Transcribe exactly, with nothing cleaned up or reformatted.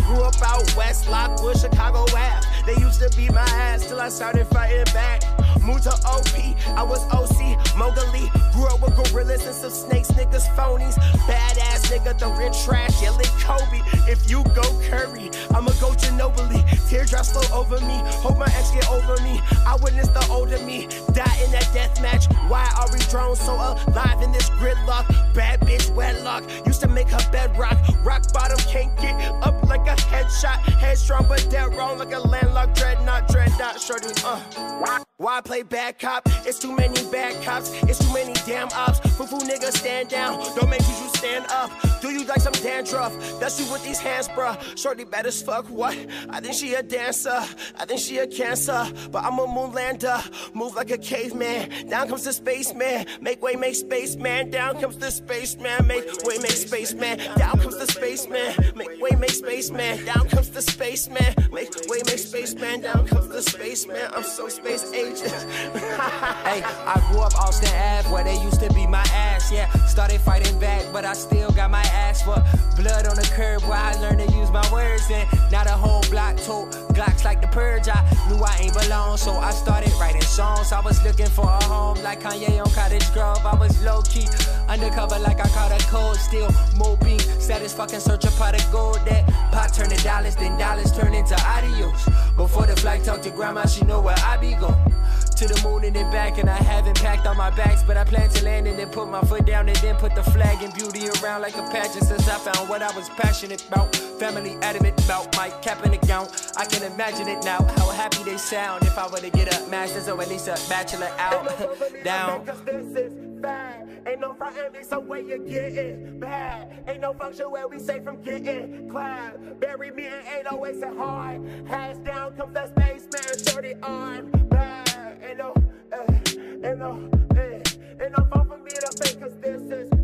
Grew up out west, Lockwood, Chicago Ave. They used to beat my ass till I started fighting back. Moved to O P, I was O C, Mowgli. Grew up with gorillas and some snakes, niggas phonies. Badass nigga, the rich trash, yelling Kobe. If you go Curry, I'ma go Ginobili. Teardrops flow over me, hope my ex get over me. I witnessed the older me die in that death match. Why are we drones so alive in this gridlock? Bad bitch wedlock, used to make her bedrock. Rock bottom, can't get up like a headshot. Headstrong but dead wrong like a landlocked dreadnought. Dreadnought, shorty, uh. Why play bad cop? It's too many bad cops. It's too many damn ops. Foo-foo niggas stand down. Don't make you stand up. Do you like some dandruff? That's you with these hands, bruh. Shorty bad as fuck, what? I think she a dancer. I think she a cancer. But I'm a moonlander. Move like a caveman. Down comes the spaceman. Make way, make spaceman. Down comes the spaceman. Make way, make spaceman. Down comes the spaceman. Make way, make spaceman. Down comes the spaceman. Make way, make spaceman. Down comes the spaceman. I'm so space agent. Hey, I grew up Austin Ave where they used to be my ass, yeah. Started fighting back, but I still got my ass for blood on the curb where I learned to use my words. And now the whole block told Glocks like the purge. I knew I ain't belong, so I started writing songs. I was looking for a home like Kanye on Cottage Grove. I was low-key, undercover like I caught a cold. Still moping, status fucking search a pot of gold. That pot turn to dollars, then dollars turn into adios. Before the flight talk to grandma, she know where I be going. To the moon and then back, and I haven't packed on my bags, but I plan to land and then put my foot down and then put the flag and beauty around like a pageant. Since I found what I was passionate about, family adamant about my cap and the gown. I can imagine it now, how happy they sound if I were to get a master's or at least a bachelor out. Down. Ain't no frontin' me, so where you gettin' bad. Ain't no function where we safe from getting clapped. Bury me in eight oh eight and hard. Hands down comes that spaceman, shorty on bad. Ain't no, uh, ain't no, uh, ain't no fun for me to fake, cause this is